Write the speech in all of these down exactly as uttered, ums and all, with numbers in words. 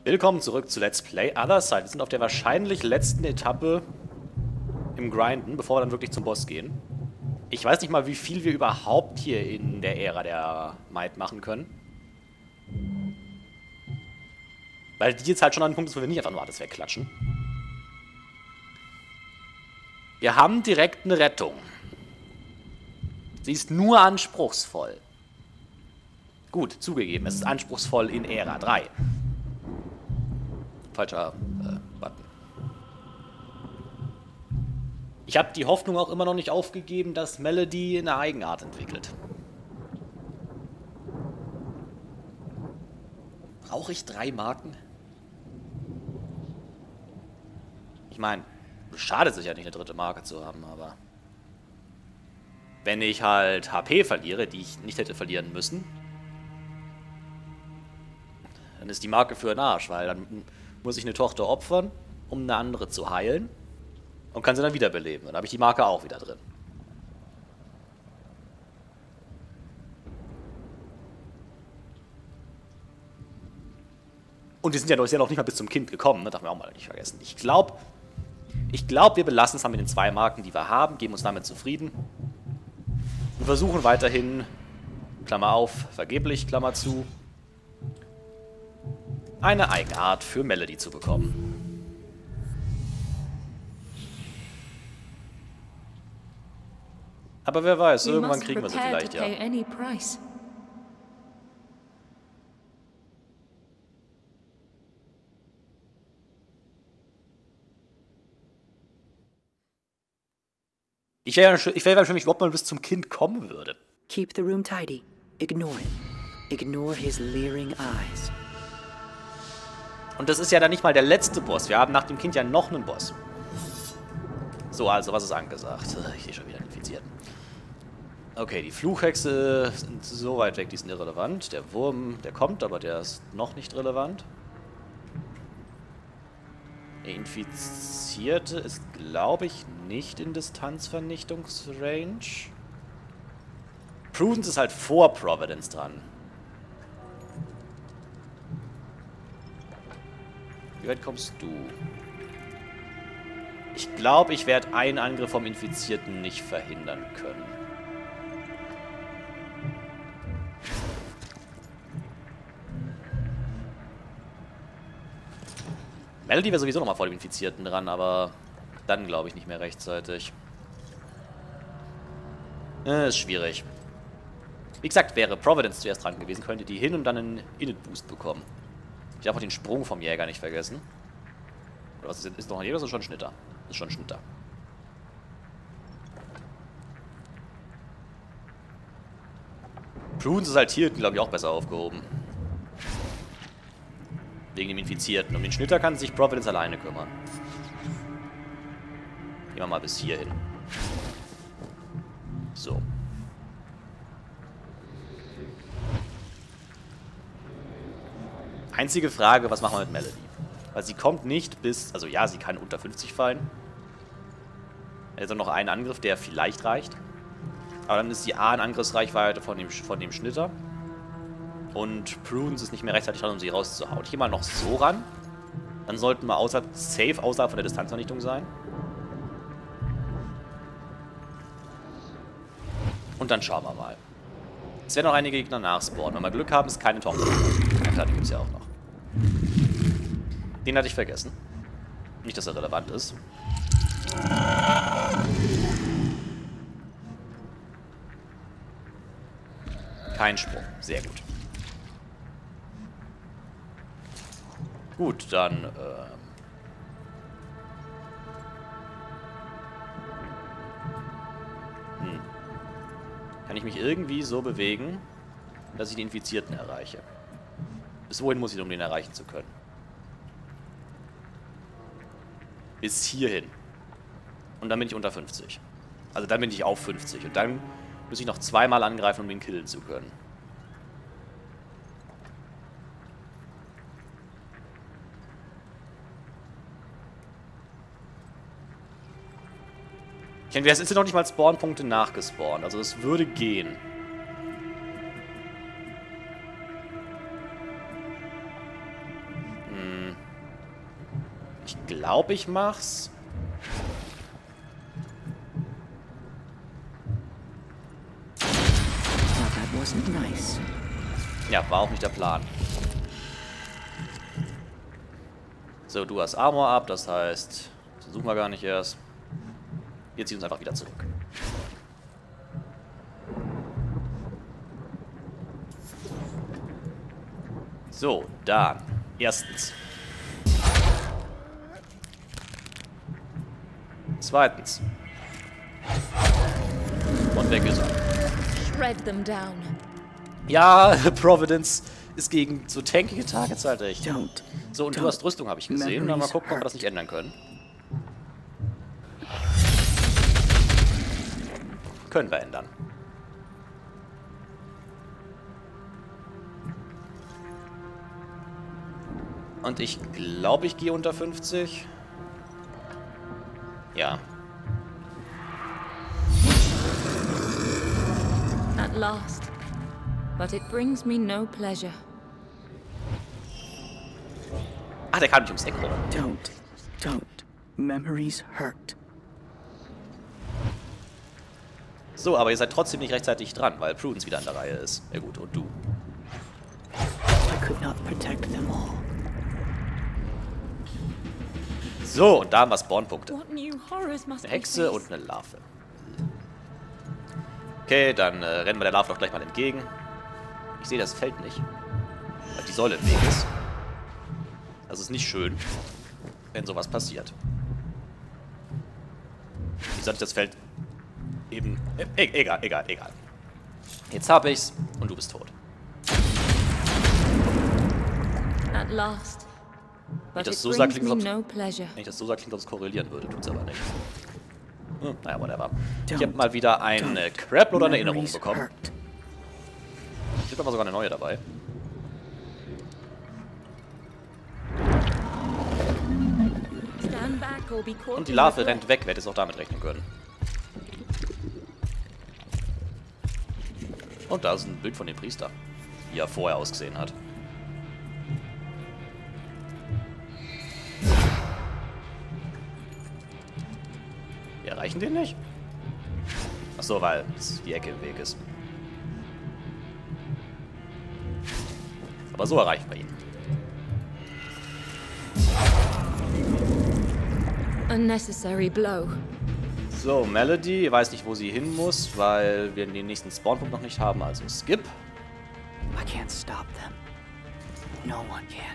Willkommen zurück zu Let's Play Other Side. Wir sind auf der wahrscheinlich letzten Etappe im Grinden, bevor wir dann wirklich zum Boss gehen. Ich weiß nicht mal, wie viel wir überhaupt hier in der Ära der Might machen können. Weil die jetzt halt schon an einem Punkt ist, wo wir nicht einfach nur alles wegklatschen. Wir haben direkt eine Rettung. Sie ist nur anspruchsvoll. Gut, zugegeben, es ist anspruchsvoll in Ära drei. Falscher äh, Button. Ich habe die Hoffnung auch immer noch nicht aufgegeben, dass Melody eine Eigenart entwickelt. Brauche ich drei Marken? Ich meine, schadet sich ja nicht, eine dritte Marke zu haben, aber wenn ich halt H P verliere, die ich nicht hätte verlieren müssen, dann ist die Marke für den Arsch, weil dann muss ich eine Tochter opfern, um eine andere zu heilen und kann sie dann wiederbeleben. Dann habe ich die Marke auch wieder drin. Und wir sind ja noch, noch nicht mal bis zum Kind gekommen, ne? Darf man auch mal nicht vergessen. Ich glaube, ich glaube, wir belassen es dann mit den zwei Marken, die wir haben, geben uns damit zufrieden und versuchen weiterhin, Klammer auf, vergeblich, Klammer zu, eine Eigenart für Melody zu bekommen. Aber wer weiß, irgendwann kriegen wir sie vielleicht, ja. Ich wäre ich wär wahrscheinlich, ob man bis zum Kind kommen würde. Keep the room tidy. Ignore him. Ignore his leering eyes. Und das ist ja dann nicht mal der letzte Boss. Wir haben nach dem Kind ja noch einen Boss. So, also, was ist angesagt? Ich sehe schon wieder einen Infizierten. Okay, die Fluchhexe sind so weit weg, die sind irrelevant. Der Wurm, der kommt, aber der ist noch nicht relevant. Der Infizierte ist, glaube ich, nicht in Distanzvernichtungsrange. Prudence ist halt vor Providence dran. Wie weit kommst du? Ich glaube, ich werde einen Angriff vom Infizierten nicht verhindern können. Melody wäre sowieso nochmal vor dem Infizierten dran, aber dann glaube ich nicht mehr rechtzeitig. Äh, ist schwierig. Wie gesagt, wäre Providence zuerst dran gewesen, könnte die hin und dann einen Init-Boost bekommen. Ich darf auch den Sprung vom Jäger nicht vergessen. Oder was ist, ist noch ein Jäger oder ist schon ein Schnitter? Ist schon ein Schnitter. Prudence ist halt hier, glaube ich, auch besser aufgehoben. Wegen dem Infizierten. Um den Schnitter kann sich Providence alleine kümmern. Gehen wir mal bis hierhin. So. Einzige Frage, was machen wir mit Melody? Weil sie kommt nicht bis... Also ja, sie kann unter fünfzig fallen. Also noch einen Angriff, der vielleicht reicht. Aber dann ist sie A in Angriffsreichweite von dem, von dem Schnitter. Und Prudence ist nicht mehr rechtzeitig dran, um sie rauszuhauen. Ich gehe mal noch so ran. Dann sollten wir außerhalb, safe außerhalb von der Distanzvernichtung sein. Und dann schauen wir mal. Es werden noch einige Gegner nachspawnen. Wenn wir Glück haben, ist keine Tochter. Ja klar, die gibt es ja auch noch. Den hatte ich vergessen. Nicht, dass er relevant ist. Kein Sprung. Sehr gut. Gut, dann... Ähm hm. Kann ich mich irgendwie so bewegen, dass ich den Infizierten erreiche? Bis wohin muss ich, um den erreichen zu können? Bis hierhin. Und dann bin ich unter fünfzig. Also dann bin ich auf fünfzig. Und dann muss ich noch zweimal angreifen, um den killen zu können. Ich meine, es sind noch nicht mal Spawnpunkte nachgespawnt. Also es würde gehen. Hm. Ich glaube, ich mach's. Now that wasn't nice. Ja, war auch nicht der Plan. So, du hast Armor ab, das heißt, das suchen wir gar nicht erst. Wir ziehen uns einfach wieder zurück. So, dann. Erstens. Zweitens. Und weg ist er. Shred them down. Ja, Providence ist gegen so tankige Targets halt echt. Don't. So, und du hast Rüstung, habe ich gesehen. Na, mal gucken, ob wir das nicht ändern können. Können wir ändern. Und ich glaube, ich gehe unter fünfzig. Ja. At last. But it brings me no pleasure. Ach, der kam nicht ums Eck rum. Don't. Don't. Memories hurt. So, aber ihr seid trotzdem nicht rechtzeitig dran, weil Prudence wieder an der Reihe ist. Ja gut, und du. I could not protect them all. So, und da haben wir Spawnpunkte. What new horrors must Eine we Hexe face? und eine Larve. Okay, dann äh, rennen wir der Larve doch gleich mal entgegen. Ich sehe das Feld nicht, weil die Säule im Weg ist. Das ist nicht schön, wenn sowas passiert. Wie soll ich das Feld eben... E egal, egal, egal. Jetzt habe ich's und du bist tot. At last. But das it so sagt, brings klingt, me als no pleasure. Wenn ich das so sage, klingt, als ob es korrelieren würde. Tut's aber nicht. Hm, naja, whatever. Ich Don't. habe mal wieder eine Crap oder eine Erinnerung Memories bekommen. hurt. Ich habe aber sogar eine neue dabei. Stand back or be caught Und die in Larve the rennt weg. Wer hätte es auch damit rechnen können. Und da ist ein Bild von dem Priester. Wie er vorher ausgesehen hat. Wir erreichen den nicht? Achso, weil es die Ecke im Weg ist. Aber so erreichen wir ihn. Unnecessary blow. So, Melody weiß nicht, wo sie hin muss, weil wir den nächsten Spawnpunkt noch nicht haben, also Skip. I can't stop them. No one can.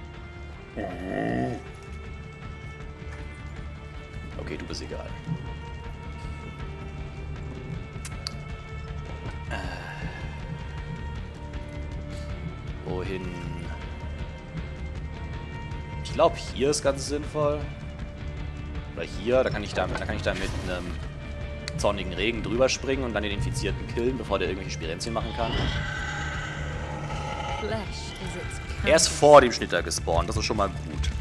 Okay, du bist egal. Äh. Wohin? Ich glaube, hier ist ganz sinnvoll. Oder hier, da kann ich da, da kann ich da mit einem zornigen Regen drüber springen und dann den Infizierten killen, bevor der irgendwelche Spirenzien machen kann. Flesh is its Er ist vor dem Schnitter gespawnt, das ist schon mal gut.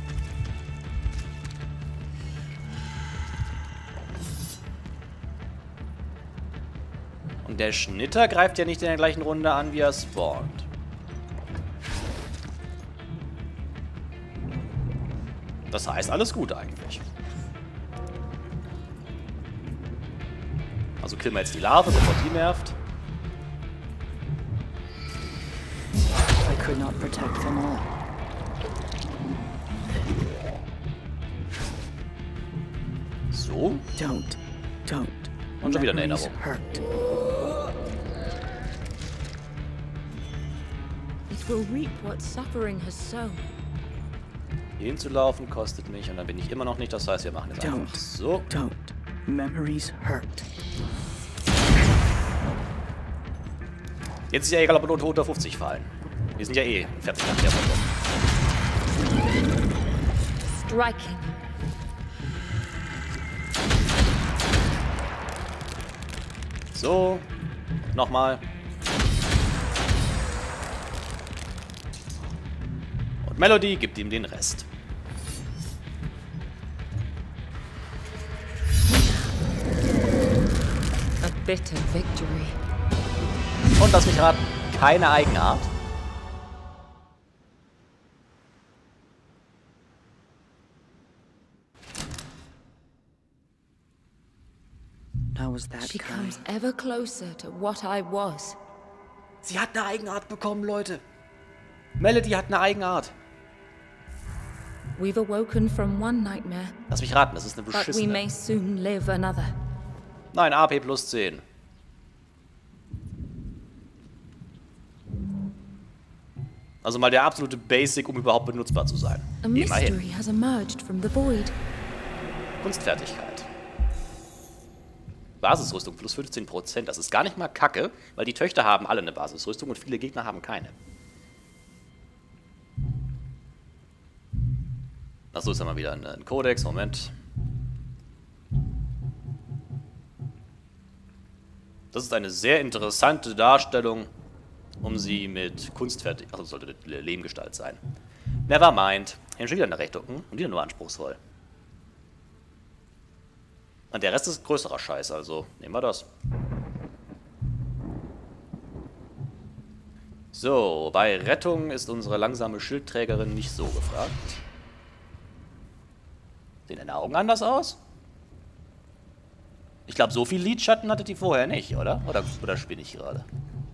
Und der Schnitter greift ja nicht in der gleichen Runde an, wie er spawnt. Das heißt, alles gut eigentlich. Also killen wir jetzt die Larve, bevor die nervt. I could not protect them all. So. Don't. Don't. Und schon wieder eine Memories Erinnerung. hurt. It will reap what suffering has sown. Hier hinzulaufen kostet mich und dann bin ich immer noch nicht. Das heißt, wir machen jetzt einfach Don't. so. Don't. Memories hurt. Jetzt ist ja egal, ob wir unter fünfzig fallen. Wir sind ja eh fertig nach der Runde. Striking. So. Nochmal. Und Melody gibt ihm den Rest. A bitter victory. Und lass mich raten, keine Eigenart. How was that, She Kai? comes ever closer to what I was. Sie hat eine Eigenart bekommen, Leute. Melody hat eine Eigenart. We've awoken from one nightmare, Lass mich raten, das ist eine but we beschissene. may soon live another. Nein, A P plus zehn. Also mal der absolute Basic, um überhaupt benutzbar zu sein. A Immerhin. mystery has emerged from the void. Kunstfertigkeit. Basisrüstung plus fünfzehn Prozent. Das ist gar nicht mal kacke, weil die Töchter haben alle eine Basisrüstung und viele Gegner haben keine. Achso, jetzt haben wir wieder einen Kodex. Moment. Das ist eine sehr interessante Darstellung, um sie mit Kunstfertig... Achso, sollte eine Lehmgestalt sein. Nevermind. Hier schon wieder eine Rechnung und wieder nur anspruchsvoll. Und der Rest ist größerer Scheiß, also nehmen wir das. So, bei Rettung ist unsere langsame Schildträgerin nicht so gefragt. Sehen deine Augen anders aus? Ich glaube, so viel Lidschatten hatte die vorher nicht, oder? Oder, oder spinne ich gerade?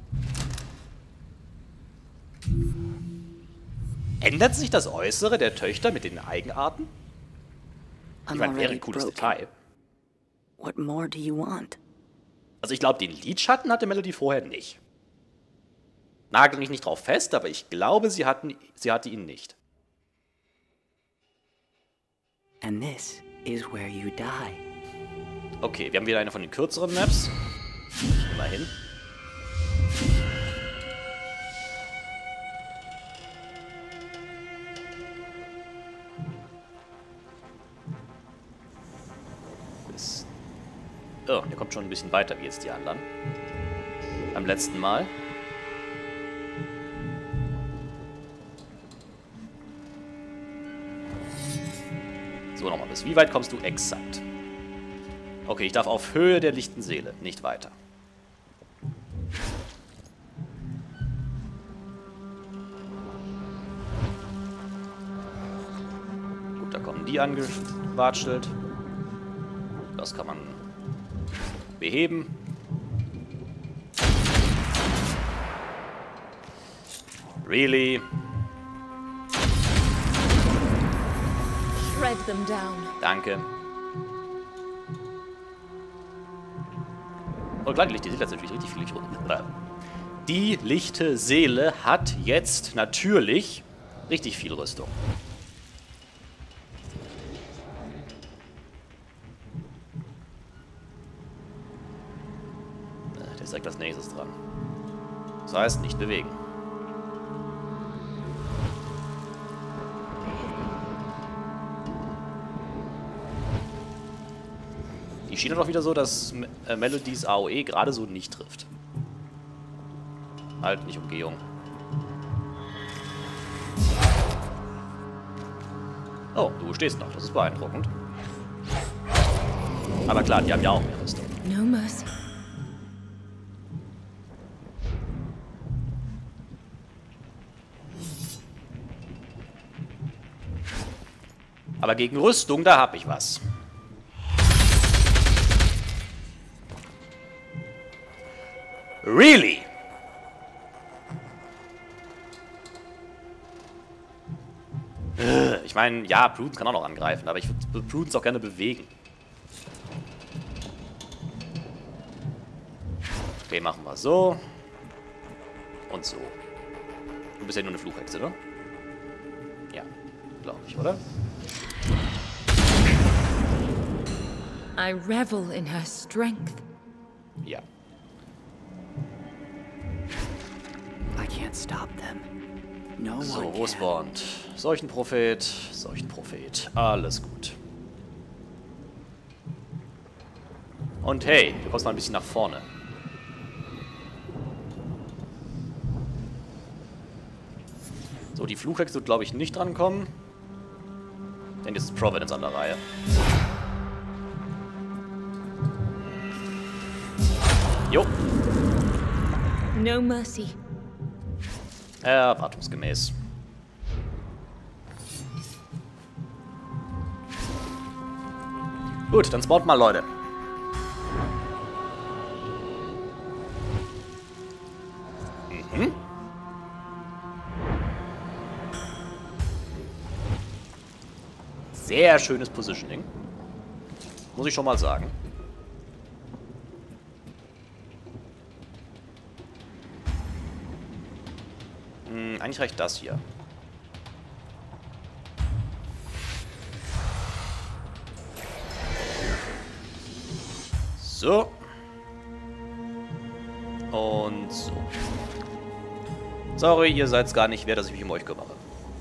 Ändert sich das Äußere der Töchter mit den Eigenarten? Ich I'm meine, wäre ein already cooles broken. Detail. What more do you want? Also ich glaube, den Lidschatten hatte Melody vorher nicht. Nagel mich nicht drauf fest, aber ich glaube, sie, hatten, sie hatte ihn nicht. And this is where you die. Okay, wir haben wieder eine von den kürzeren Maps. Immerhin. Bis oh, der kommt schon ein bisschen weiter wie jetzt die anderen. Beim letzten Mal. So, nochmal bis. Wie weit kommst du exakt? Okay, ich darf auf Höhe der lichten Seele, nicht weiter. Gut, da kommen die angewatschelt. Das kann man beheben. Really? Shred them down. Danke. Oh, klar, die lichte Seele hat natürlich richtig viel Licht. Die lichte Seele hat jetzt natürlich richtig viel Rüstung. Der ist direkt als nächstes dran. Das heißt, nicht bewegen. Die schien doch wieder so, dass äh, Melodies A O E gerade so nicht trifft. Halt, nicht Umgehung. Oh, du stehst noch. Das ist beeindruckend. Aber klar, die haben ja auch mehr Rüstung. No mercy. Aber gegen Rüstung, da hab ich was. Really? Ich meine, ja, Prudence kann auch noch angreifen, aber ich würde Prudence auch gerne bewegen. Okay, machen wir so. Und so. Du bist ja nur eine Fluchhexe, ne? Ja, glaube ich, oder? I revel in her strength. Ja. I can't stop them. No So, one wo can. spawnt? Seuchenprophet, Seuchenprophet. Alles gut. Und hey, du kommst mal ein bisschen nach vorne. So, die Fluchhexe wird, glaube ich, nicht drankommen. Denn jetzt ist Providence an der Reihe. Jo. No mercy. Erwartungsgemäß. Gut, dann spawnt mal, Leute. Sehr schönes Positioning. Muss ich schon mal sagen. Hm, eigentlich reicht das hier. So. Und so. Sorry, ihr seid gar nicht wert, dass ich mich um euch kümmere.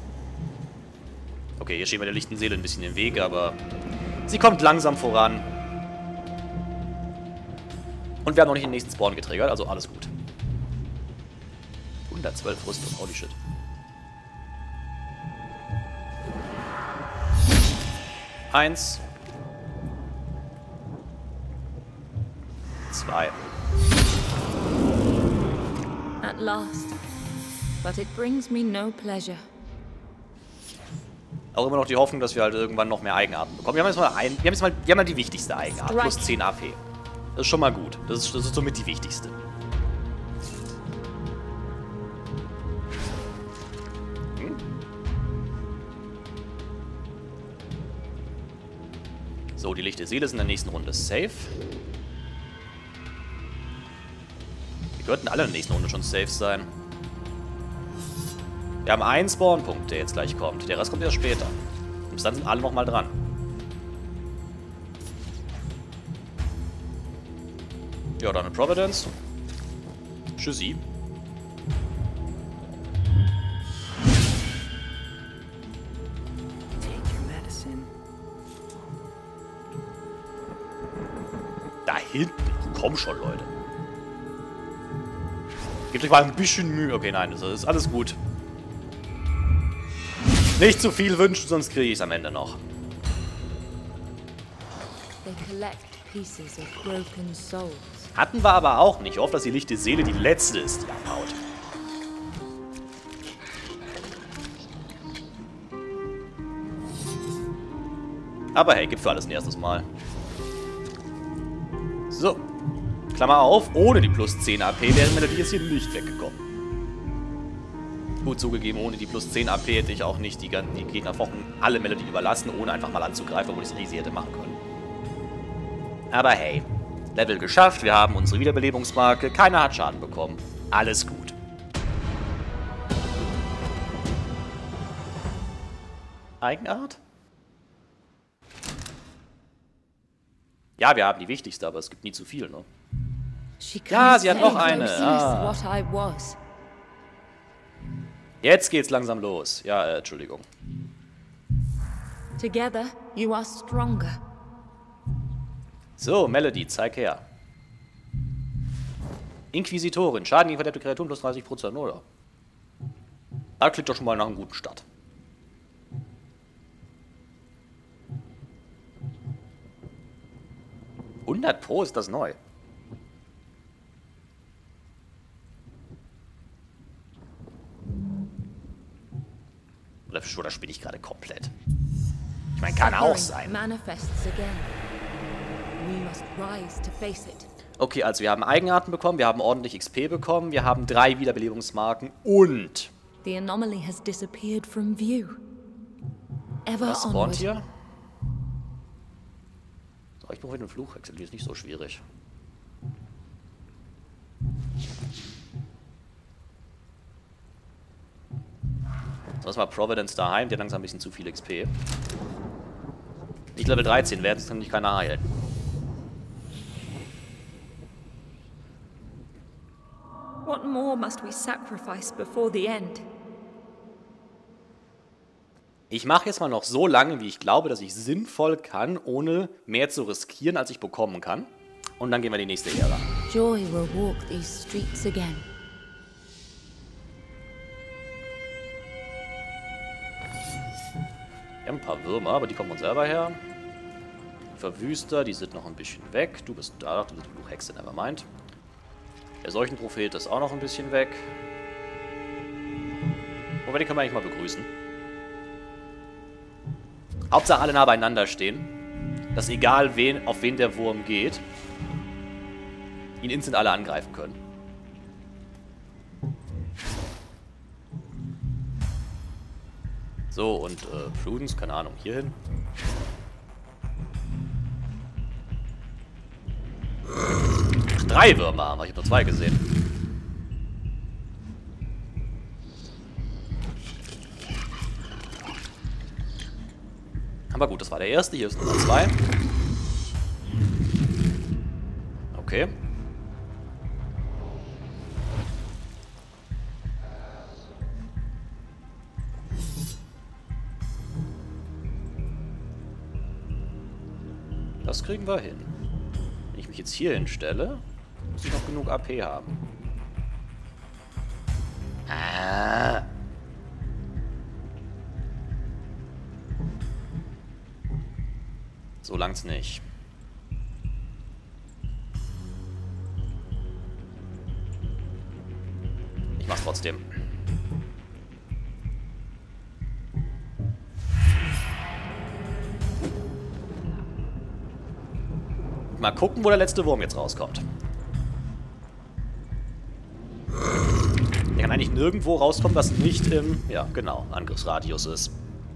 Okay, hier steht mir der lichten Seele ein bisschen im Weg, aber sie kommt langsam voran. Und wir haben noch nicht den nächsten Spawn getriggert, also alles gut. hundertzwölf Rüstung, holy shit. Eins. Zwei. At last. But it brings me no pleasure. Auch immer noch die Hoffnung, dass wir halt irgendwann noch mehr Eigenarten bekommen. Wir haben jetzt mal, ein, wir haben jetzt mal, wir haben mal die wichtigste Eigenart. Plus zehn A P. Das ist schon mal gut. Das ist, das ist somit die wichtigste. Hm? So, die lichte Seele ist in der nächsten Runde safe. Die könnten alle in der nächsten Runde schon safe sein. Wir haben einen Spawnpunkt, der jetzt gleich kommt. Der Rest kommt erst später. Und bis dann sind alle nochmal dran. Ja, dann eine Providence. Tschüssi. Take your medicine. Da hinten. Komm schon, Leute. Gebt euch mal ein bisschen Mühe. Okay, nein, das ist alles gut. Nicht zu viel wünschen, sonst kriege ich es am Ende noch. They collect pieces of broken souls. Hatten wir aber auch nicht. Ich hoffe, dass die lichte Seele die letzte ist, die abhaut. Aber hey, gibt für alles ein erstes Mal. So. Klammer auf, ohne die plus zehn A P wäre Melody jetzt hier nicht weggekommen. Gut zugegeben, ohne die plus zehn A P hätte ich auch nicht die, die Gegnerwochen alle Melody überlassen, ohne einfach mal anzugreifen, obwohl ich es easy hätte machen können. Aber hey, Level geschafft, wir haben unsere Wiederbelebungsmarke, keiner hat Schaden bekommen. Alles gut. Eigenart? Ja, wir haben die wichtigste, aber es gibt nie zu viel, ne? Ja, sie hat noch eine. Ah. What I was. Jetzt geht's langsam los. Ja, äh, Entschuldigung. Together, you are stronger. So, Melody, zeig her. Inquisitorin. Schaden gegen verderbte Kreaturen plus dreißig Prozent, oder? Da klingt doch schon mal nach einem guten Start. hundert Pro ist das neu. Oder, oder spinne ich gerade komplett? Ich meine, kann auch sein. Okay, also wir haben Eigenarten bekommen, wir haben ordentlich X P bekommen, wir haben drei Wiederbelebungsmarken und... The anomaly has disappeared from view. Ever Was spawnt hier? So, ich brauche heute einen Fluchwechsel, die ist nicht so schwierig. So, was mal Providence daheim, der hat langsam ein bisschen zu viel X P. Nicht Level dreizehn werden, sonst kann nicht keiner heilen. What more must we sacrifice before the end? Ich mache jetzt mal noch so lange, wie ich glaube, dass ich sinnvoll kann, ohne mehr zu riskieren, als ich bekommen kann. Und dann gehen wir in die nächste Ära. Joy will walk these streets again. Wir haben ein paar Würmer, aber die kommen uns selber her. Verwüster, die sind noch ein bisschen weg. Du bist da, du bist du Hexe, nevermind. Der Seuchenprophet ist auch noch ein bisschen weg. Wobei, die können wir eigentlich mal begrüßen. Hauptsache alle nah beieinander stehen. Dass egal wen, auf wen der Wurm geht, ihn instant alle angreifen können. So, und äh, Prudence, keine Ahnung, hier hin. Ach, drei Würmer haben wir, ich habe nur zwei gesehen. Aber gut, das war der erste, hier ist Nummer zwei. Okay. Das kriegen wir hin. Wenn ich mich jetzt hier hinstelle, muss ich noch genug A P haben. Ah. So langt's nicht. Ich mach's trotzdem. Mal gucken, wo der letzte Wurm jetzt rauskommt. Der kann eigentlich nirgendwo rauskommen, was nicht im, ja genau, Angriffsradius ist.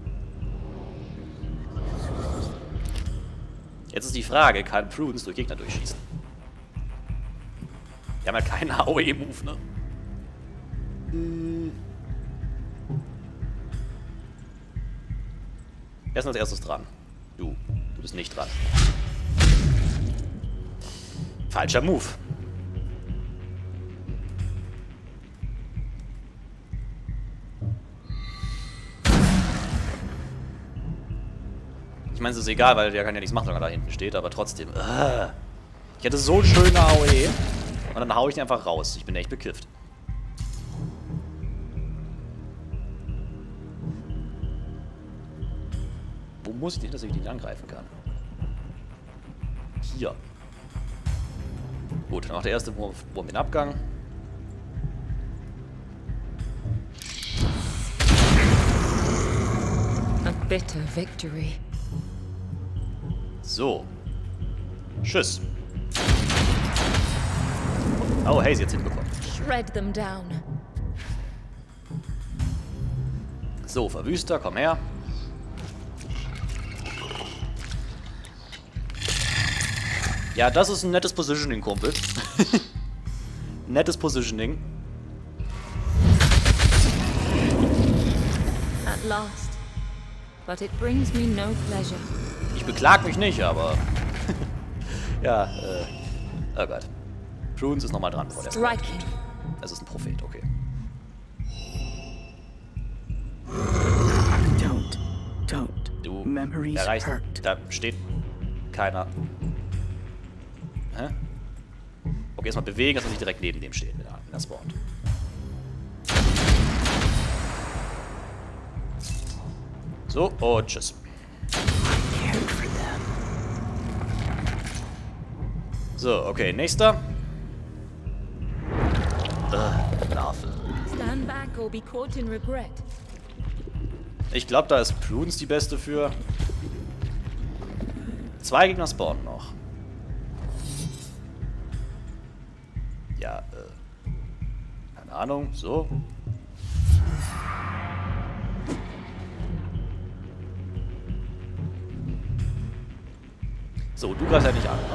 Jetzt ist die Frage, kann Prudence durch Gegner durchschießen? Wir haben ja keinen A O E-Move, ne? Hm. Wer ist denn als erstes dran? Du. Du bist nicht dran. Falscher Move. Ich meine, es ist egal, weil der kann ja nichts machen, wenn er da hinten steht, aber trotzdem. Uh, ich hätte so einen schönen A O E und dann hau ich den einfach raus. Ich bin echt bekifft. Wo muss ich denn, dass ich den angreifen kann? Hier. Gut, dann macht der erste Wurm, Wurm den Abgang. A bitter victory. So. Tschüss. Oh, hey, sie hat's hinbekommen. Shred them down. So, Verwüster, komm her. Ja, das ist ein nettes Positioning, Kumpel. Nettes Positioning. At last. But it brings me no pleasure. Ich beklag mich nicht, aber... ja, äh... oh Gott. Prudence ist nochmal dran. Vor der Striking. Es ist ein Prophet, okay. Don't. Don't. Du Memories erreichst... hurt. Da steht keiner... Hä? Okay, erstmal bewegen, dass er nicht direkt neben dem steht, wenn er, wenn er spawnt. So, und tschüss. So, okay, nächster. Äh, Larve. Stand back or be caught in regret. Ich glaube, da ist Prudence die beste für. Zwei Gegner spawnen noch. Ja, äh. Keine Ahnung, so. So, du greifst ja nicht an, ne?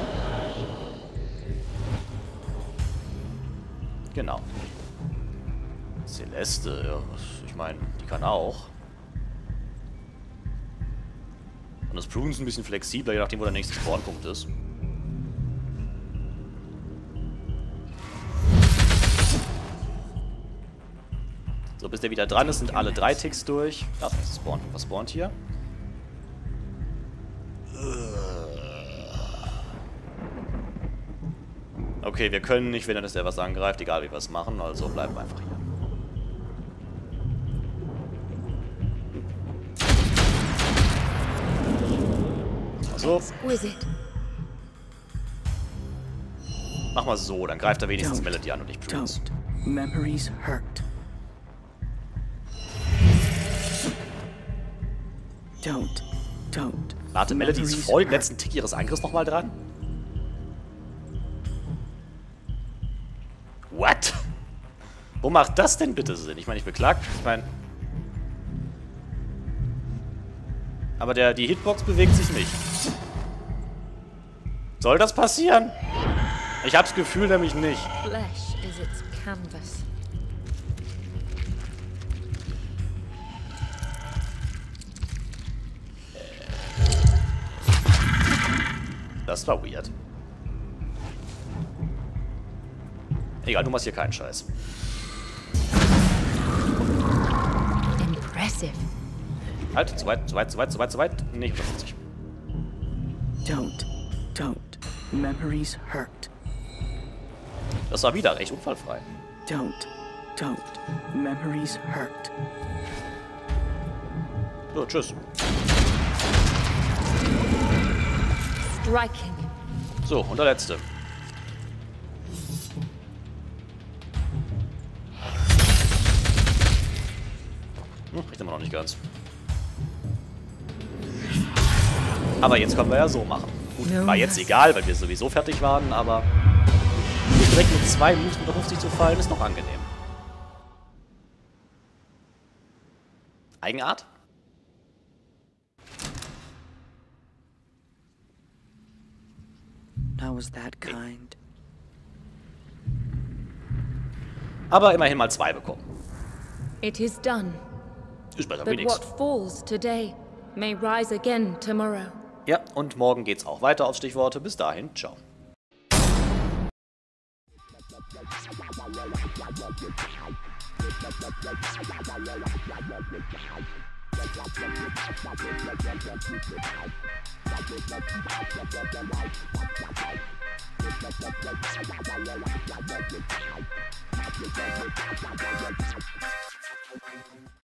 Genau. Celeste, ja, ich meine, die kann auch. Und das Prudence ein bisschen flexibler, je nachdem, wo der nächste Spawnpunkt ist. So, bis der wieder dran ist, sind alle drei Ticks durch. Da ist nächstes Spawnpunkt. Was spawnt hier? Okay, wir können nicht, wenn er das der was angreift, egal wie wir es machen, also bleiben wir einfach hier. So. Mach mal so, dann greift er wenigstens Melody an und nicht Prudence. Memories hurt. Don't. Don't. Warte, Melody ist vor dem letzten Tick ihres Angriffs nochmal dran? What? Wo macht das denn bitte Sinn? Ich meine, ich beklag. Ich meine. Aber der, die Hitbox bewegt sich nicht. Soll das passieren? Ich hab's Gefühl nämlich nicht. Flesh is its canvas. Das war weird. Egal, du machst hier keinen Scheiß. Impressive. Halt, zu weit, zu weit, zu weit, zu weit, zu weit. Nee, hundertfünfzig. Don't. Don't. Memories hurt. Das war wieder recht unfallfrei. Don't. Don't. Memories hurt. So, tschüss. Striking. So, und der letzte. Hm, ich immer noch nicht ganz. Aber jetzt können wir ja so machen. Gut, war jetzt egal, weil wir sowieso fertig waren, aber direkt mit zwei Moves unter fünfzig zu fallen, ist noch angenehm. Eigenart? I was that kind. Aber immerhin mal zwei bekommen. It is done. Ist besser wie But nichts. what falls today may rise again tomorrow. Ja, und morgen geht's auch weiter auf Stichworte. Bis dahin, ciao.